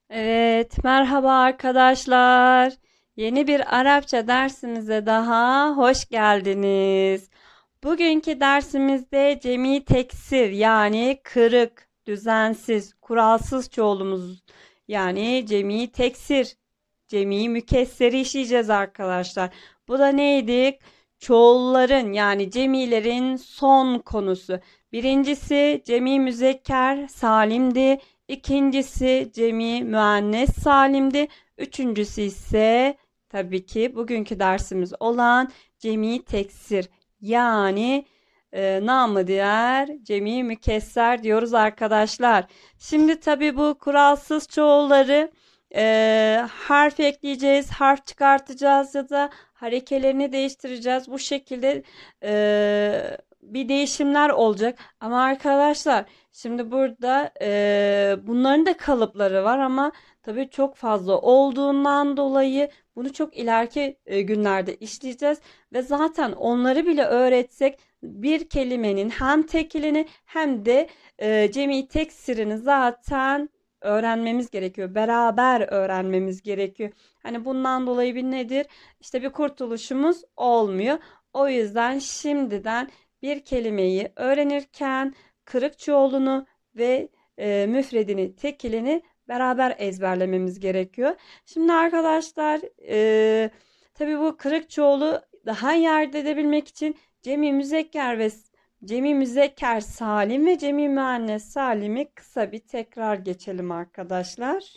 Evet, merhaba arkadaşlar. Yeni bir Arapça dersimize daha hoş geldiniz. Bugünkü dersimizde cemi teksir yani kırık, düzensiz, kuralsız çoğulumuz yani cemi teksir, cemi mükesseri işleyeceğiz arkadaşlar. Bu da neydi? Çoğulların yani cemilerin son konusu. Birincisi cemi müzekker salimdi. İkincisi cemi müennes salimdi. Üçüncüsü ise tabii ki bugünkü dersimiz olan cemi teksir yani namı diğer cemi mükesser diyoruz arkadaşlar. Şimdi tabii bu kuralsız çoğulları harf ekleyeceğiz, harf çıkartacağız ya da harekelerini değiştireceğiz. Bu şekilde bir değişimler olacak. Ama arkadaşlar şimdi burada bunların da kalıpları var ama tabii çok fazla olduğundan dolayı bunu çok ileriki günlerde işleyeceğiz ve zaten onları bile öğretsek bir kelimenin hem tekilini hem de cemi teksirini zaten öğrenmemiz gerekiyor. Beraber öğrenmemiz gerekiyor. Hani bundan dolayı bir nedir? İşte bir kurtuluşumuz olmuyor. O yüzden şimdiden bir kelimeyi öğrenirken kırık çoğulunu ve müfredini, tekilini beraber ezberlememiz gerekiyor. Şimdi arkadaşlar tabii bu kırık çoğulu daha iyi ayırt edebilmek için cemi müzekker ve cemi müzekker salim ve cemi müennes salimi kısa bir tekrar geçelim arkadaşlar.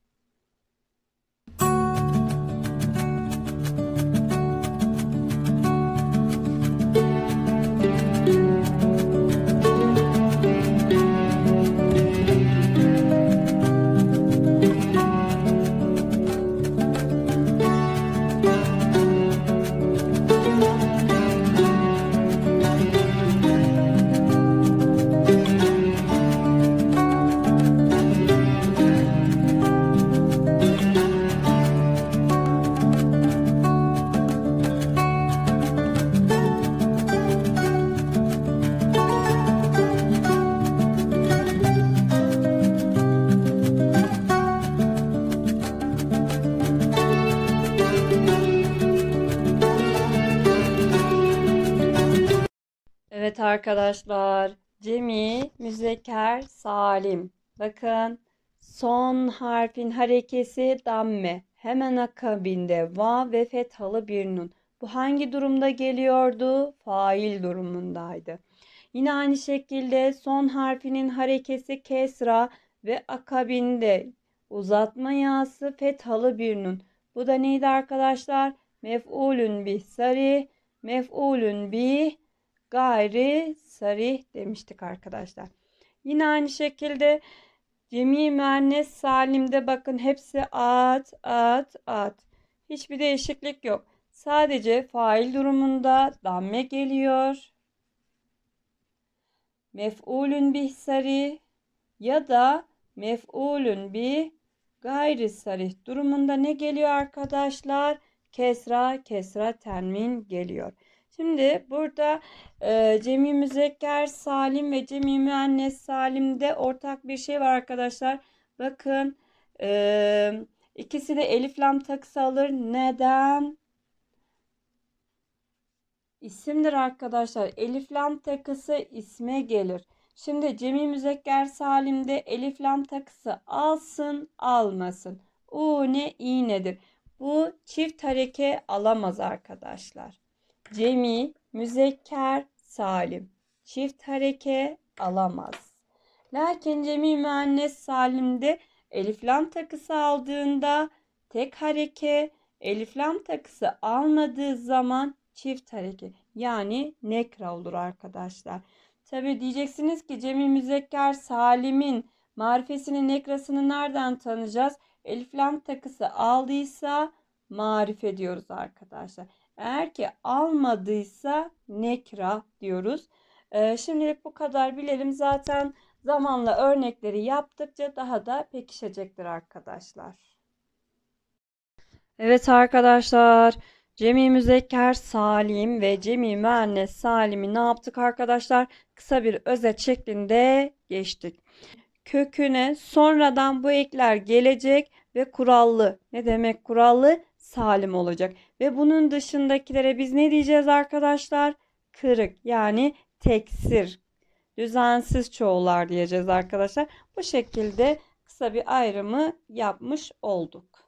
Evet arkadaşlar, cemi müzekker salim. Bakın son harfin harekesi damme. Hemen akabinde va ve fethalı bir nun. Bu hangi durumda geliyordu? Fail durumundaydı. Yine aynı şekilde son harfinin harekesi kesra ve akabinde uzatma yası fethalı bir nun. Bu da neydi arkadaşlar? Mef'ulün bih sarih, mef'ulün bih gayri sarih demiştik arkadaşlar. Yine aynı şekilde cemi müennes salimde bakın hepsi at, at, at. Hiçbir değişiklik yok. Sadece fail durumunda damme geliyor. Mef'ulün bih sarih ya da mef'ulün bih gayri sarih durumunda ne geliyor arkadaşlar? Kesra, kesra tenvin geliyor. Şimdi burada cemi müzekker salim ve cemi müennes salimde ortak bir şey var arkadaşlar. Bakın ikisi de elif lam takısı alır. Neden? İsimdir arkadaşlar. Elif lam takısı isme gelir. Şimdi cemi müzekker salimde elif lam takısı alsın almasın. U ne i nedir? Bu çift hareke alamaz arkadaşlar. Cemi müzekker salim çift hareke alamaz. Lakin cemi müennes salimde elif lam takısı aldığında tek hareke, elif lam takısı almadığı zaman çift hareke yani nekra olur arkadaşlar. Tabi diyeceksiniz ki cemi müzekker salimin marifesini nekrasını nereden tanıyacağız? Elif lam takısı aldıysa marife diyoruz arkadaşlar. Eğer ki almadıysa nekra diyoruz. Şimdilik bu kadar bilelim. Zaten zamanla örnekleri yaptıkça daha da pekişecektir arkadaşlar. Evet arkadaşlar. Cemi müzekker salim ve cemi müennes salimi ne yaptık arkadaşlar? Kısa bir özet şeklinde geçtik. köküne sonradan bu ekler gelecek ve kurallı. Ne demek kurallı? Salim olacak. Ve bunun dışındakilere biz ne diyeceğiz arkadaşlar? Kırık yani teksir. Düzensiz çoğullar diyeceğiz arkadaşlar. Bu şekilde kısa bir ayrımı yapmış olduk.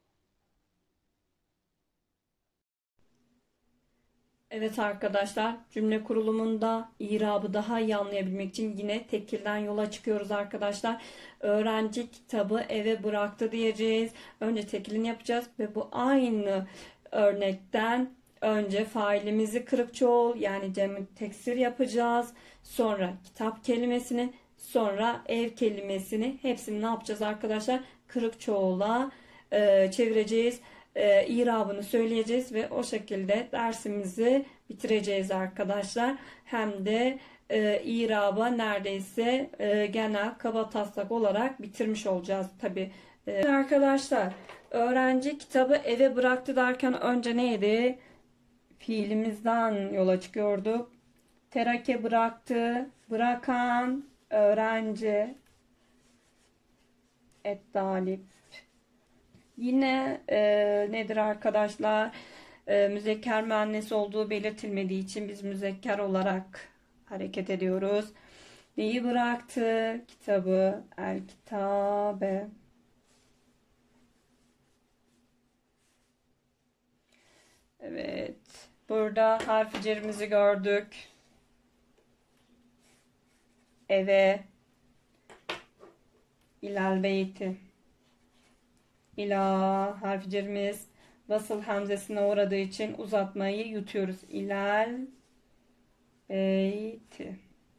Evet arkadaşlar, cümle kurulumunda irabı daha iyi anlayabilmek için yine tekilden yola çıkıyoruz arkadaşlar. Öğrenci kitabı eve bıraktı diyeceğiz. Önce tekilini yapacağız ve bu aynı örnekten önce failimizi kırık çoğul yani cem teksir yapacağız. Sonra kitap kelimesini, sonra ev kelimesini hepsini ne yapacağız arkadaşlar? Kırık çoğula çevireceğiz. İrabını söyleyeceğiz ve o şekilde dersimizi bitireceğiz arkadaşlar. Hem de iraba neredeyse genel kabataslak olarak bitirmiş olacağız tabi. Arkadaşlar öğrenci kitabı eve bıraktı derken önce neydi? Fiilimizden yola çıkıyorduk. Terake bıraktı, bırakan, öğrenci, et-talip. Yine nedir arkadaşlar? Müzekker müennes olduğu belirtilmediği için biz müzekker olarak hareket ediyoruz. Neyi bıraktı? Kitabı. El kitabe. Evet. Burada harf cerimizi gördük. Eve. İlal beyti. İla harf cerimiz vasıl hamzesine uğradığı için uzatmayı yutuyoruz. İlal beyti.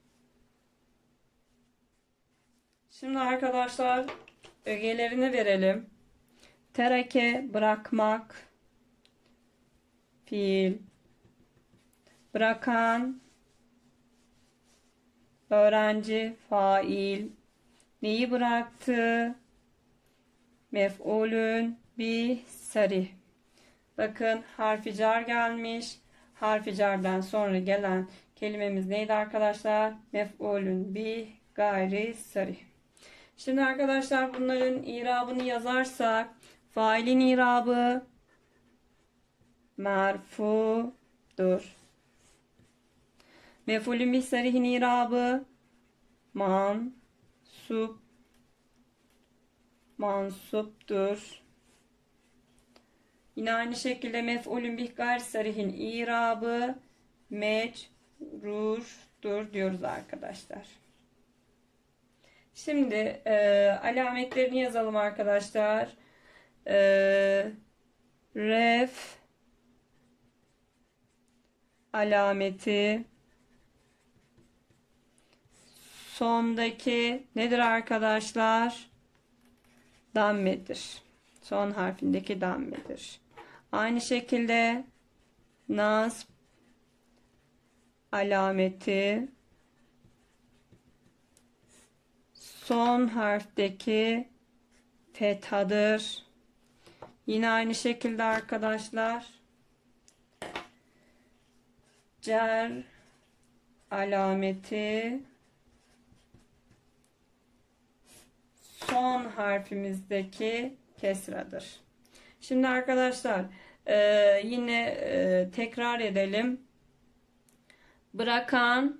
Şimdi arkadaşlar ögelerini verelim. Tereke bırakmak, fiil, bırakan, öğrenci, fail, neyi bıraktı, mef'ulün bi sarih. Bakın harfi car gelmiş. Harfi cardan sonra gelen kelimemiz neydi arkadaşlar? Mef'ulün bi gayri sarih. Şimdi arkadaşlar bunların irabını yazarsak failin irabı merfudur. Mef'ulün bi sarihin irabı mansuptur. Yine aynı şekilde mef'ulün bih gayri sarihin irabı mecrurdur diyoruz arkadaşlar. Şimdi alametlerini yazalım arkadaşlar. Ref alameti sondaki nedir arkadaşlar? Dammedir. Son harfindeki dammedir. Aynı şekilde nasb alameti son harfteki fethadır. Yine aynı şekilde arkadaşlar cer alameti son harfimizdeki kesradır. Şimdi arkadaşlar yine tekrar edelim. Bırakan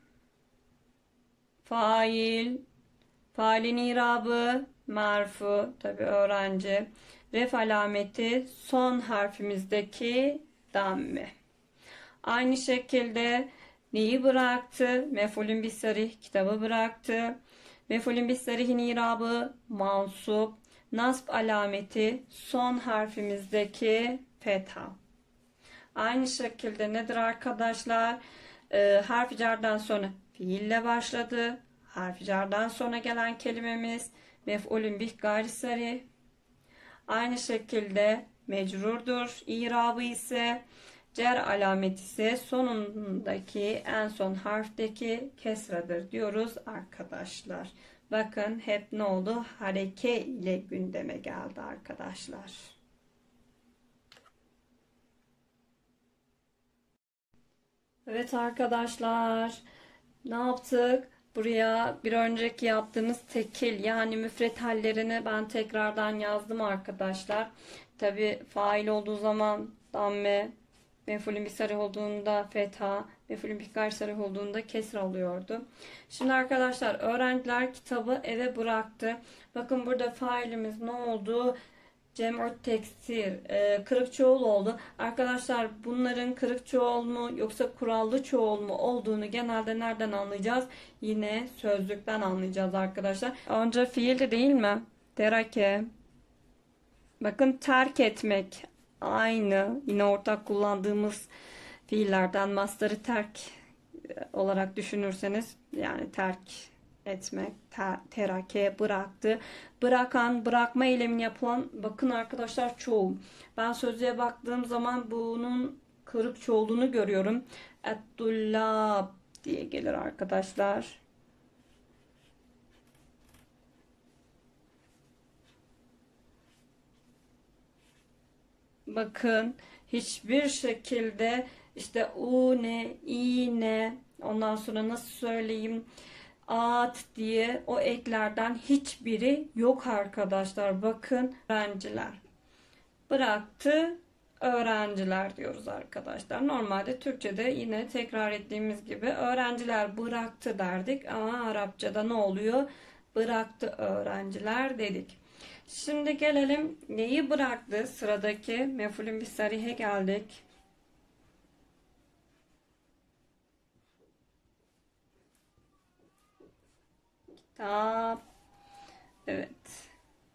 fail, failin irabı marfu, tabi öğrenci. Ref alameti son harfimizdeki damme. Aynı şekilde neyi bıraktı? Mef'ulün bis sarih, kitabı bıraktı. Mef'ulün bis sarihin irabı mansup. Nasb alameti son harfimizdeki fetha. Aynı şekilde nedir arkadaşlar? Harf-i cardan sonra fiille başladı. Harf-i cardan sonra gelen kelimemiz mef'ulün bih gayri sarih. Aynı şekilde mecrurdur. İrabı ise cer alameti ise sonundaki en son harfteki kesradır diyoruz arkadaşlar. Bakın hep ne oldu? Hareke ile gündeme geldi arkadaşlar. Evet arkadaşlar, ne yaptık? Buraya bir önceki yaptığımız tekil yani müfret hallerini ben tekrardan yazdım arkadaşlar. Tabi fail olduğu zaman damme, mef'ulün bir sarih olduğunda fetha, mef'ulün bir gayri sarih olduğunda kesr alıyordu. Şimdi arkadaşlar öğrenciler kitabı eve bıraktı. Bakın burada failimiz ne oldu? Cem'ut teksir, kırık çoğul oldu. Arkadaşlar bunların kırık çoğul mu yoksa kurallı çoğul mu olduğunu genelde nereden anlayacağız? Yine sözlükten anlayacağız arkadaşlar. Önce fiildi değil mi? Terake. Bakın terk etmek. Aynı. Yine ortak kullandığımız fiillerden mastarı terk olarak düşünürseniz yani terk etmek, terake, bıraktı. Bırakan, bırakma eylemini yapılan bakın arkadaşlar çoğul. Ben sözlüğe baktığım zaman bunun kırık çoğulunu görüyorum. Ettullab diye gelir arkadaşlar. Bakın hiçbir şekilde işte u ne, i ne, ondan sonra nasıl söyleyeyim, at diye o eklerden hiçbiri yok arkadaşlar. Bakın öğrenciler. Bıraktı öğrenciler diyoruz arkadaşlar. Normalde Türkçe'de yine tekrar ettiğimiz gibi öğrenciler bıraktı derdik ama Arapçada ne oluyor? Bıraktı öğrenciler dedik. Şimdi gelelim neyi bıraktı? Sıradaki mef'ulün bir sarihe geldik. Kitap. Evet.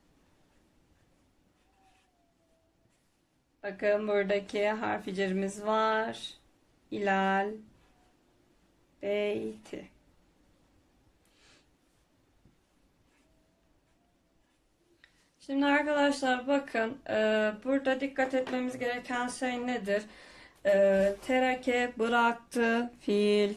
Bakın buradaki harfi cerimiz var. İlal. Beyti. Şimdi arkadaşlar bakın burada dikkat etmemiz gereken şey nedir? Terake bıraktı fiil.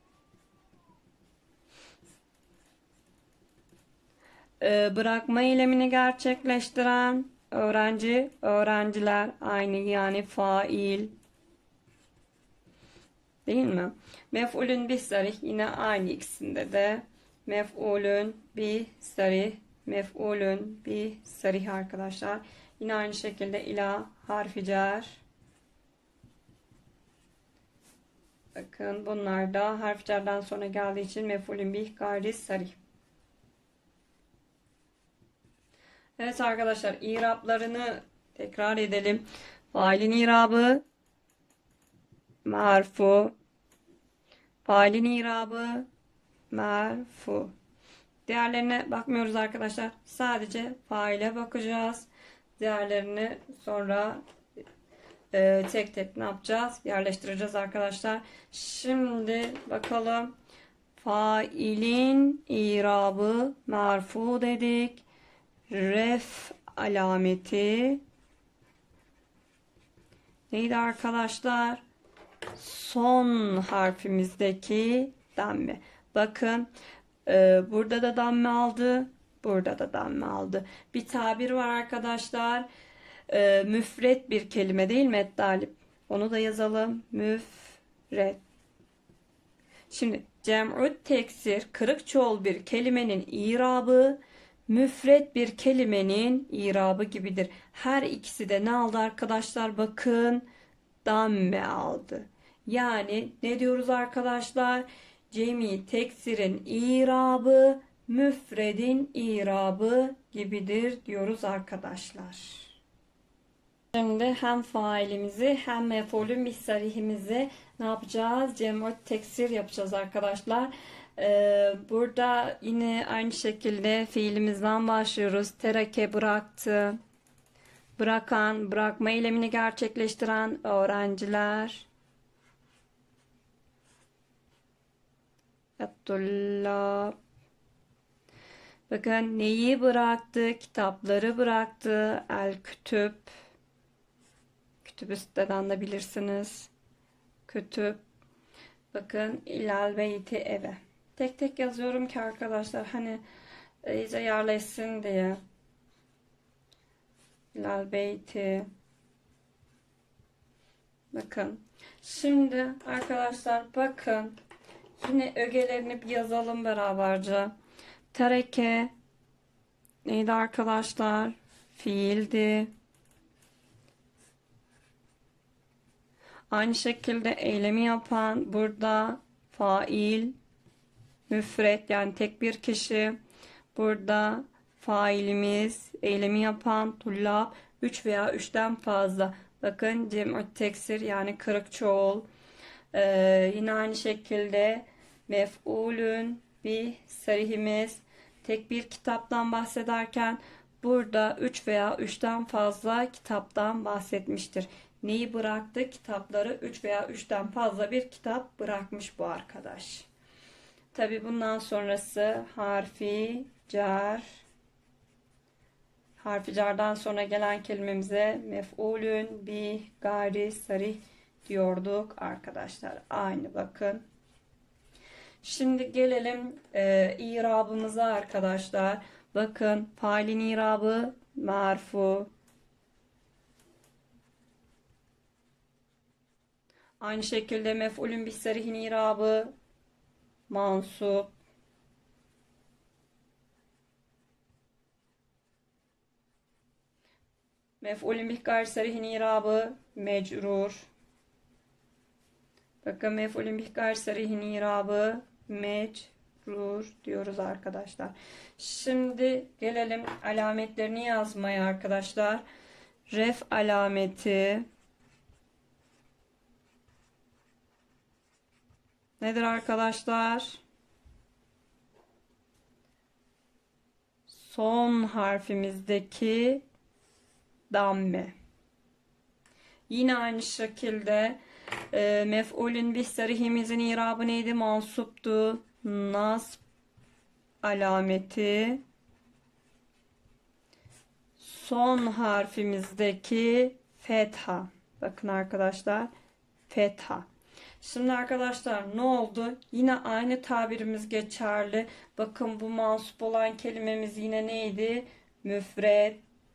Bırakma eylemini gerçekleştiren öğrenci, öğrenciler aynı yani fail. Değil mi? Mef'ulün bih sarih yine aynı ikisinde de. Mef'ulün bih sarih, mef'ulün bih sarih arkadaşlar. Yine aynı şekilde ila harfi cer. Bakın bunlar da harf cerden sonra geldiği için mef'ulün bih gayri sarih. Evet arkadaşlar iraplarını tekrar edelim. Failin irabı merfu. Failin irabı merfu. Diğerlerine bakmıyoruz arkadaşlar. Sadece faile bakacağız. Diğerlerini sonra tek tek ne yapacağız? Yerleştireceğiz arkadaşlar. Şimdi bakalım. Failin irabı merfu dedik. Ref alameti neydi arkadaşlar? Son harfimizdeki damme. Bakın burada da damme aldı. Burada da damme aldı. Bir tabir var arkadaşlar. Müfret bir kelime değil mi Ettalip? Onu da yazalım. Müfret. Şimdi cem'ut teksir kırık çoğul bir kelimenin irabı müfret bir kelimenin irabı gibidir. Her ikisi de ne aldı arkadaşlar? Bakın damme aldı. Yani ne diyoruz arkadaşlar? Cemi teksirin irabı müfredin irabı gibidir diyoruz arkadaşlar. Şimdi hem failimizi hem mef'ulün bih sarihimizi ne yapacağız? Cem'ut teksir yapacağız arkadaşlar. Burada yine aynı şekilde fiilimizden başlıyoruz. Terake bıraktı. Bırakan, bırakma eylemini gerçekleştiren öğrenciler. Abdullah. Bakın neyi bıraktı? Kitapları bıraktı. El kütüp. Kütübü siteden de bilirsiniz. Kütüp. Bakın ilal beyti eve. Tek tek yazıyorum ki arkadaşlar hani iyice yerleşsin diye. İlal beyti. Bakın. Şimdi arkadaşlar bakın. Yine ögelerini bir yazalım beraberce. Tereke neydi arkadaşlar? Fiildi. Aynı şekilde eylemi yapan burada fail, müfret yani tek bir kişi. Burada failimiz, eylemi yapan tullab 3 veya 3'ten fazla. Bakın cem'ü teksir yani kırık çoğul. Yine aynı şekilde mef'ulün bir sarihimiz tek bir kitaptan bahsederken burada 3 veya 3'ten fazla kitaptan bahsetmiştir. Neyi bıraktı? Kitapları 3 veya 3'ten fazla bir kitap bırakmış bu arkadaş. Tabi bundan sonrası harfi car. Harfi cardan sonra gelen kelimemize mef'ulün bi gayri sarih diyorduk arkadaşlar. Aynı bakın. Şimdi gelelim irabımıza arkadaşlar. Bakın failin irabı merfu. Aynı şekilde mef'ulün bi sarihin irabı mansup. Mef'ulün bih gayri sarihin irabı mecrur. Bakın mef'ulün bih gayri sarihin irabı mecrur diyoruz arkadaşlar. Şimdi gelelim alametlerini yazmaya arkadaşlar. Ref alameti nedir arkadaşlar? Son harfimizdeki damme. Yine aynı şekilde mef'ulün bih sarihimizin irabı neydi? Mansuptu. Nasb alameti. Son harfimizdeki fetha. Bakın arkadaşlar fetha. Şimdi arkadaşlar ne oldu? Yine aynı tabirimiz geçerli. Bakın bu mansup olan kelimemiz yine neydi? Müfret.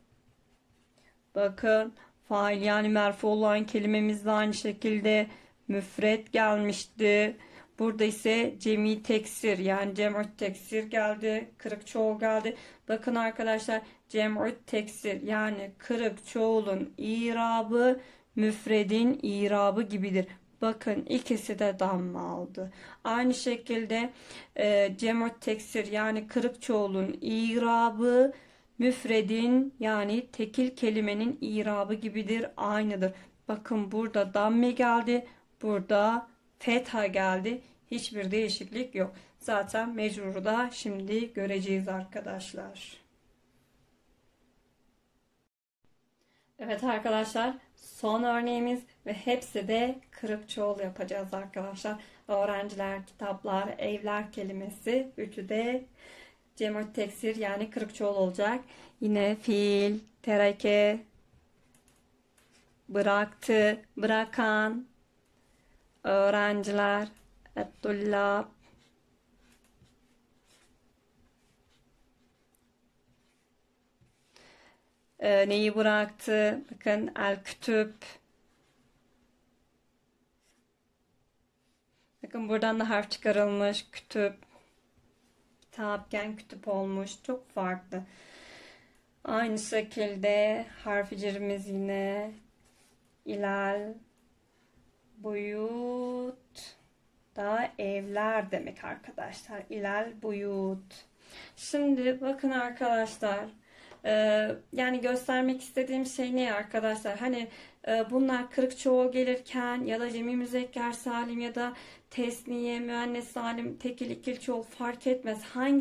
Bakın fail yani merfu olan kelimemiz de aynı şekilde müfret gelmişti. Burada ise cemi teksir yani cem'ü teksir geldi. Kırık çoğul geldi. Bakın arkadaşlar cem'ü teksir yani kırık çoğulun irabı müfredin irabı gibidir. Bakın ikisi de damme aldı. Aynı şekilde cem'ü teksir yani kırık çoğulun irabı müfredin yani tekil kelimenin irabı gibidir, aynıdır. Bakın burada damme geldi, burada fetha geldi. Hiçbir değişiklik yok. Zaten mecruru da şimdi göreceğiz arkadaşlar. Evet arkadaşlar, son örneğimiz ve hepsi de kırık çoğul yapacağız arkadaşlar. Öğrenciler, kitaplar, evler kelimesi üçü de cem'ü teksir yani kırık çoğul olacak. Yine fiil, tereke, bıraktı, bırakan, öğrenciler, et-tullab, neyi bıraktı? Bakın el-kütüb. Bakın buradan da harf çıkarılmış. Kütüp. Kitapken kütüp olmuş. Çok farklı. Aynı şekilde harficerimiz yine ilal, buyut da evler demek arkadaşlar. İlal buyut. Şimdi bakın arkadaşlar. Yani göstermek istediğim şey ne arkadaşlar? Hani bunlar kırık çoğul gelirken ya da cemi müzekker salim ya da tesniye, müennes salim, tekil, ikil çoğul fark etmez.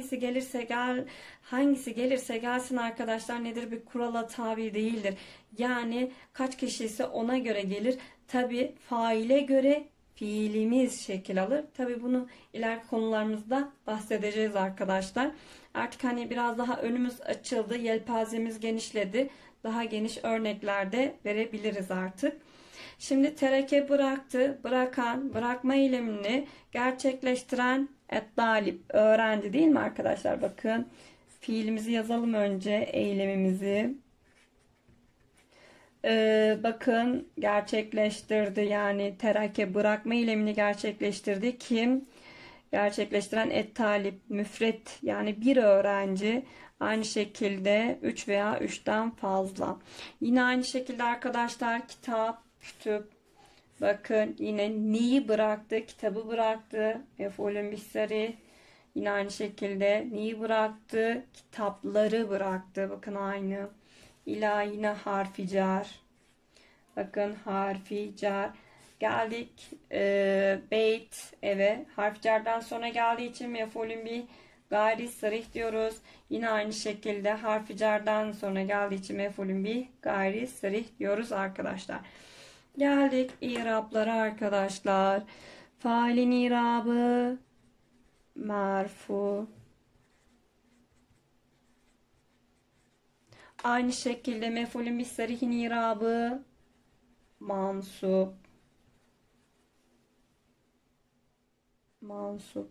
Hangisi gelirse gelsin arkadaşlar nedir? Bir kurala tabi değildir. Yani kaç kişi ise ona göre gelir. Tabi faile göre fiilimiz şekil alır. Tabi bunu ileriki konularımızda bahsedeceğiz arkadaşlar. Artık hani biraz daha önümüz açıldı. Yelpazemiz genişledi. Daha geniş örneklerde verebiliriz artık. Şimdi tereke bıraktı, bırakan, bırakma eylemini gerçekleştiren et-talip, öğrenci değil mi arkadaşlar? Bakın fiilimizi yazalım önce, eylemimizi. Bakın gerçekleştirdi yani tereke bırakma eylemini gerçekleştirdi. Kim? gerçekleştiren et-talip, müfret yani bir öğrenci. Aynı şekilde 3 veya 3'ten fazla. Yine aynı şekilde arkadaşlar kitap, kütüp. Bakın yine neyi bıraktı? Kitabı bıraktı. Mef'ulün bih. Yine aynı şekilde neyi bıraktı? Kitapları bıraktı. Bakın aynı. İla yine harfi cer. Bakın harfi cer. Geldik beyt eve. Harf cerden sonra geldiği için mef'ulün bih gayri sarih diyoruz. Yine aynı şekilde harfi cerden sonra geldiği için mef'ulün bih gayri sarih diyoruz arkadaşlar. Geldik İrablara arkadaşlar. Failin irabı merfu. Aynı şekilde mef'ulün bih sarihin irabı mansup. Mansup.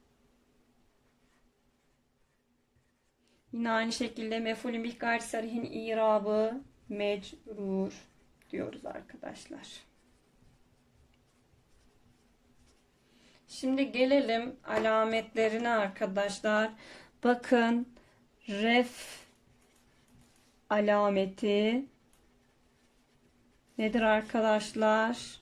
Yine aynı şekilde mef'ulün bih gayri sarihin irabı mecrur diyoruz arkadaşlar. Şimdi gelelim alametlerine arkadaşlar. Bakın ref alameti nedir arkadaşlar?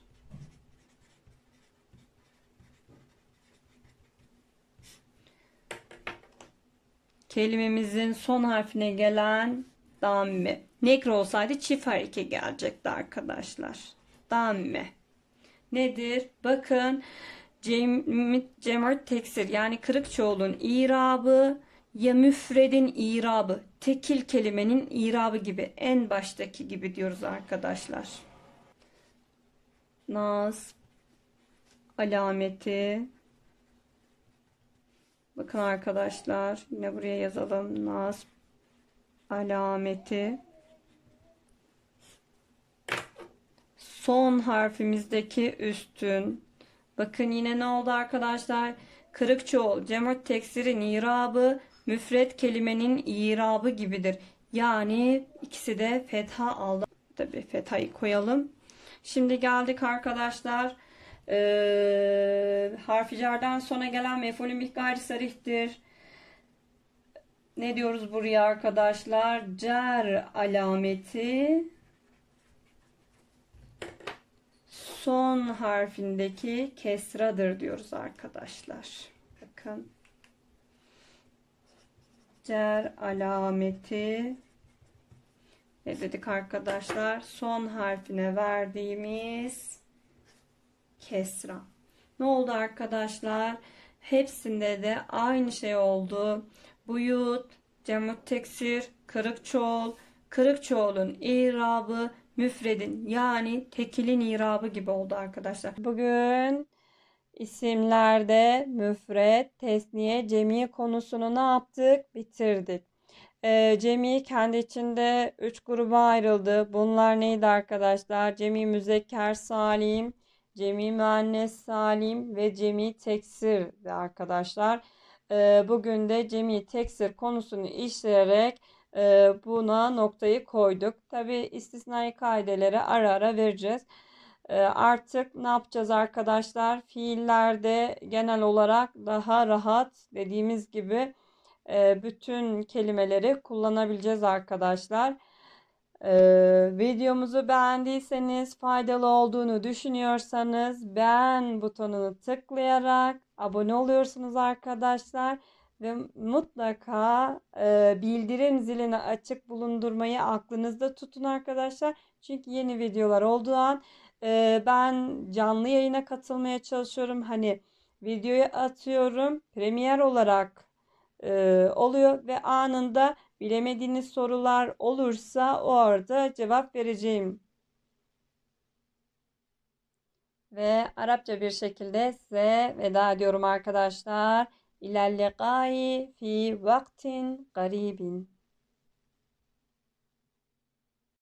Kelimemizin son harfine gelen damme. Nekre olsaydı çift hareke gelecekti arkadaşlar. Damme. Nedir? Bakın cem'at teksir yani kırık çoğulun irabı ya müfredin irabı, tekil kelimenin irabı gibi en baştaki gibi diyoruz arkadaşlar. Nasb alameti. Bakın arkadaşlar yine buraya yazalım. Nasb alameti. Son harfimizdeki üstün. Bakın yine ne oldu arkadaşlar? Kırık çoğul, cem'at teksirin irabı, müfret kelimenin irabı gibidir. Yani ikisi de fetha aldı. Tabii fethayı koyalım. Şimdi geldik arkadaşlar. Harfi cerden sonra gelen mef'ulün bih gayri sarihtir. Ne diyoruz buraya arkadaşlar? Cer alameti son harfindeki kesradır diyoruz arkadaşlar. Bakın. Cer alameti ne dedik arkadaşlar? Son harfine verdiğimiz kesra. Ne oldu arkadaşlar? Hepsinde de aynı şey oldu. Buyut, cem'ut teksir, kırık çoğul, kırık çoğulun irabı müfredin yani tekilin irabı gibi oldu arkadaşlar. Bugün isimlerde müfred, tesniye, cemi konusunu ne yaptık? Bitirdik. Cemi kendi içinde 3 gruba ayrıldı. Bunlar neydi arkadaşlar? Cemi müzekker salim, cemi müennes salim ve cemi teksirdi arkadaşlar. Bugün de cemi teksir konusunu işleyerek buna noktayı koyduk. Tabi istisnai kaideleri ara ara vereceğiz. Artık ne yapacağız arkadaşlar? Fiillerde genel olarak daha rahat dediğimiz gibi bütün kelimeleri kullanabileceğiz arkadaşlar. Videomuzu beğendiyseniz, faydalı olduğunu düşünüyorsanız beğen butonunu tıklayarak abone oluyorsunuz arkadaşlar. Ve mutlaka bildirim zilini açık bulundurmayı aklınızda tutun arkadaşlar. Çünkü yeni videolar olduğu an ben canlı yayına katılmaya çalışıyorum. Hani videoyu atıyorum, premier olarak oluyor ve anında bilemediğiniz sorular olursa orada cevap vereceğim. Ve Arapça bir şekilde size veda ediyorum arkadaşlar. İlal liqai fi vaktin garibin.